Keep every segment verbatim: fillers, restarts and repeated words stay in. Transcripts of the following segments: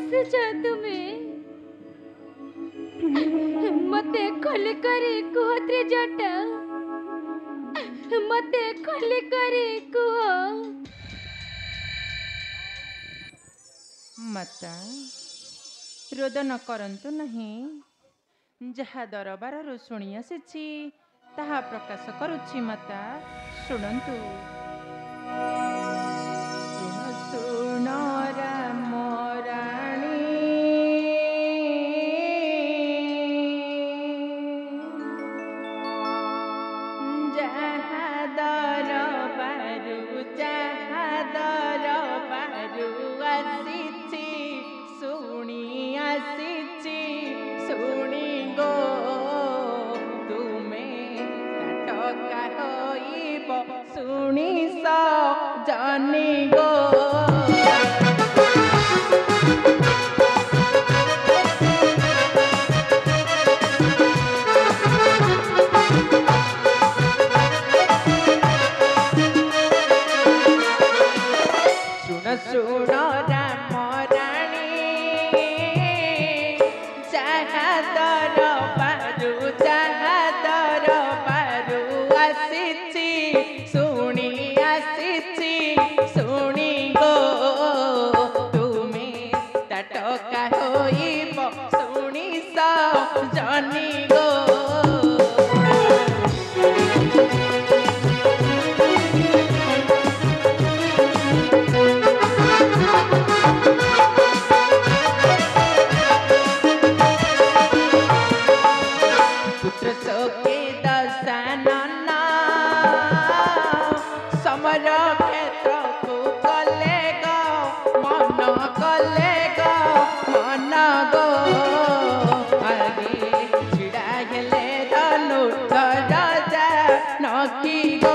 ଆସିଛ ତୁମେ ମତେ ଖୋଲି କରି କୁହ ତ୍ରିଜଟା ମତେ ଖୋଲି କରି କୁହ। ମାତା ରୋଦନ କରନ୍ତୁ ନାହିଁ, ଯାହା ଦରବାରରୁ ଶୁଣି ଆସିଛି ତାହା ପ୍ରକାଶ କରୁଛି। ମାତା ଶୁଣନ୍ତୁ। ଶୁଣ ଶୁଣ ରାମ ରାଣୀ, ଯାହା ଦରବାରୁ ଯାହା ଦରବାରୁ ଆସିଛି ଶୁଣି ଆସିଛି ଶୁଣି ଗो ତୁମେ ଟକା ହୋଇବ ଶୁଣି ସଜନି ଗो। ଶୁଣ ଶୁଣ ରାମ ରାଣୀ, ଯାହା ଦରବାରୁ ଯାହା ଦରବାରୁ ଆସିଛି ଶୁଣି ଆସିଛି ଶୁଣି ଗೋ ତୁମେ ତା ଟକା ହୋଇବ ଶୁଣି ସଜନି ଗೋ। पुत्र शोके दशानन समर क्षेत्र को कले गो मन कले गो मन गो। आगे छिड़ा गेले धनु राजा नकी गो।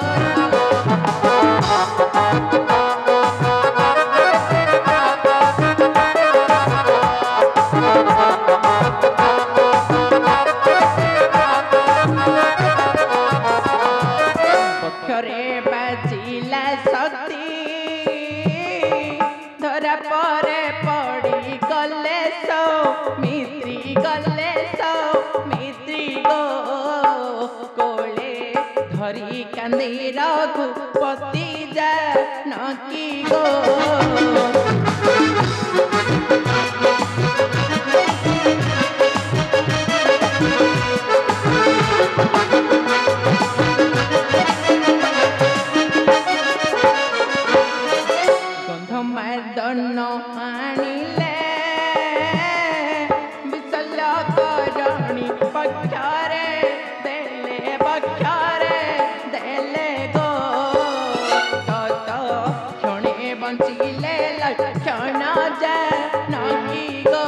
पक्षरे बाजिला शक्ति धरा परे पड़ी गले सौ मित्री गले सौ मित्री गो कोले धरी कांदी रघुपति जा नकी गो। मर्दन आनिले विशल करणी पक्षरे देले पक्षरे देले गो। तत क्षणे बंचिले लक्षण जा नकी गो।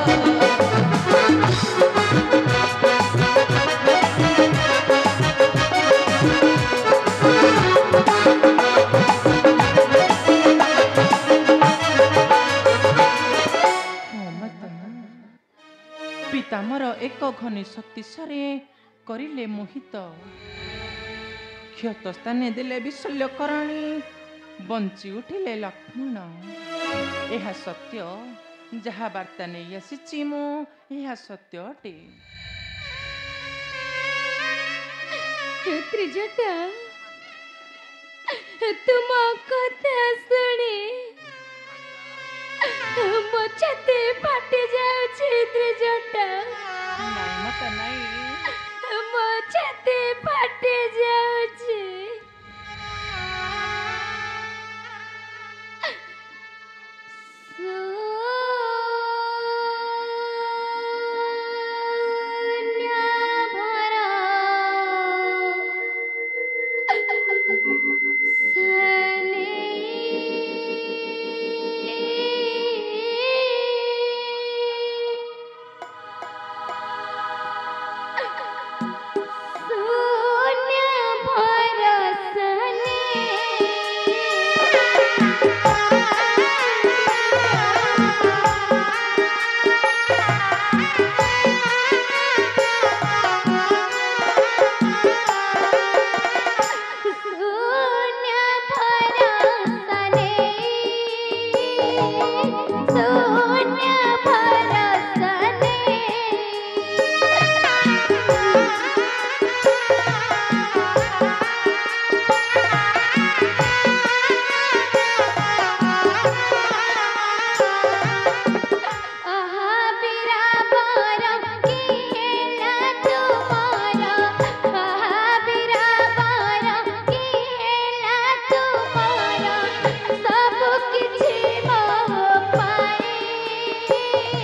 पितामर एक घनी शक्ति सारे करिले मोहित, क्षत स्थाने देले विशल्य करणी बंची उठिले लक्ष्मण। यह सत्य जहा वार्ता नहीं आसी मु यह सत्य अटे। त्रिजटा तुम कथा शुणी मो छाती फाटी जाउछि त्रिजटा। नहीं मत नहीं मो छाती फाटी जाउछि। शून्य भरोसा ने आहा बिरा बारा किहेला तुम्हारा आहा बिरा बारा किहेला तुम्हारा सब किछि मोह पाए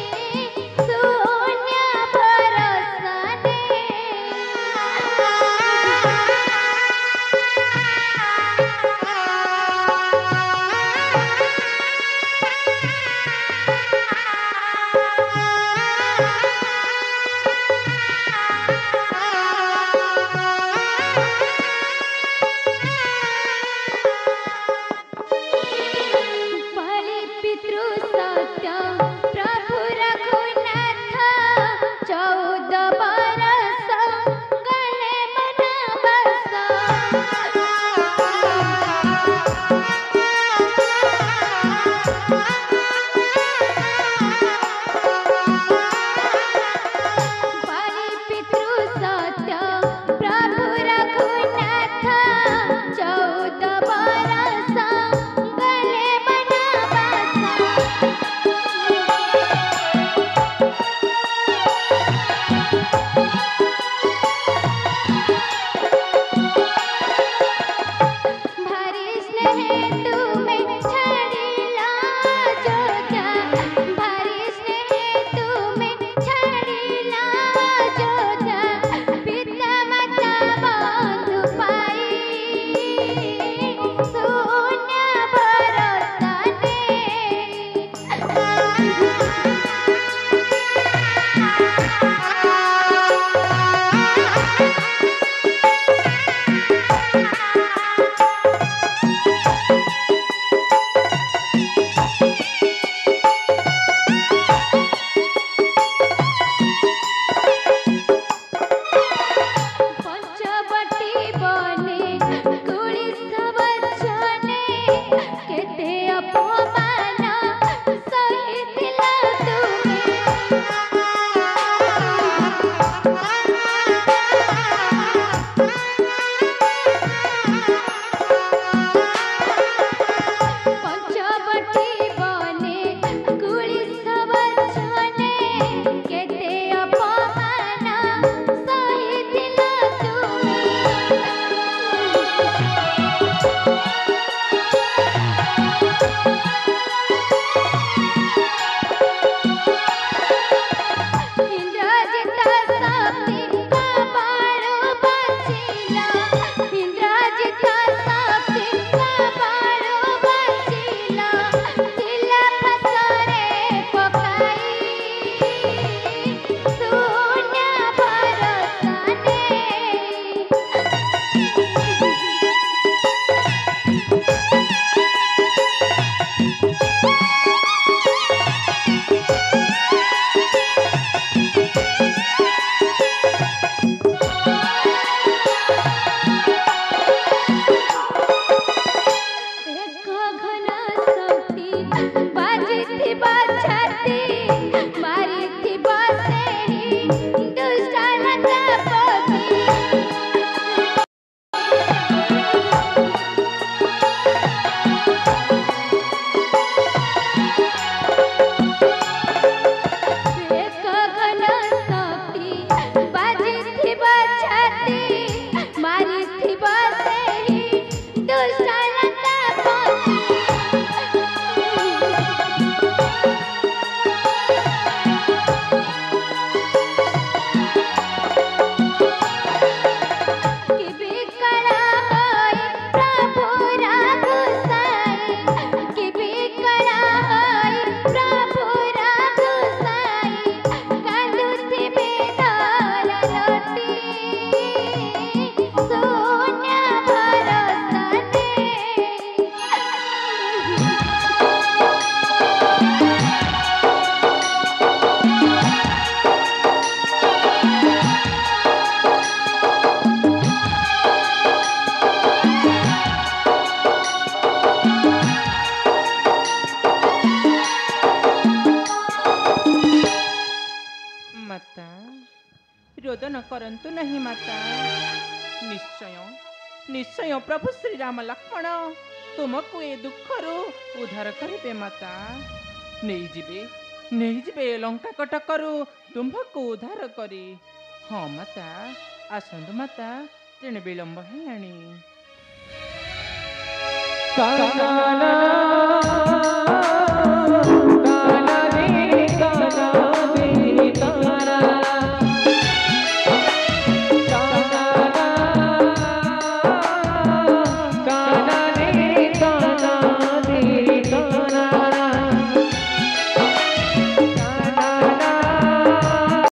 ରୋଦନ କରନ୍ତୁ ନାହିଁ ମାତା। ନିଶ୍ଚୟ ନିଶ୍ଚୟ ପ୍ରଭୁ ଶ୍ରୀରାମ ଲକ୍ଷ୍ମଣ ତୁମକୁ ଏ ଦୁଃଖରୁ ଉଦ୍ଧାର କରିବେ ମାତା। ନେଇଯିବେ ନେଇଯିବେ ଲଙ୍କା କଟକରୁ ତୁମ୍ଭକୁ ଉଦ୍ଧାର କରି। ହଁ ମାତା, ଆସନ୍ତୁ ମାତା, ତେଣେ ବିଳମ୍ବ ହେଲାଣି। କାନନ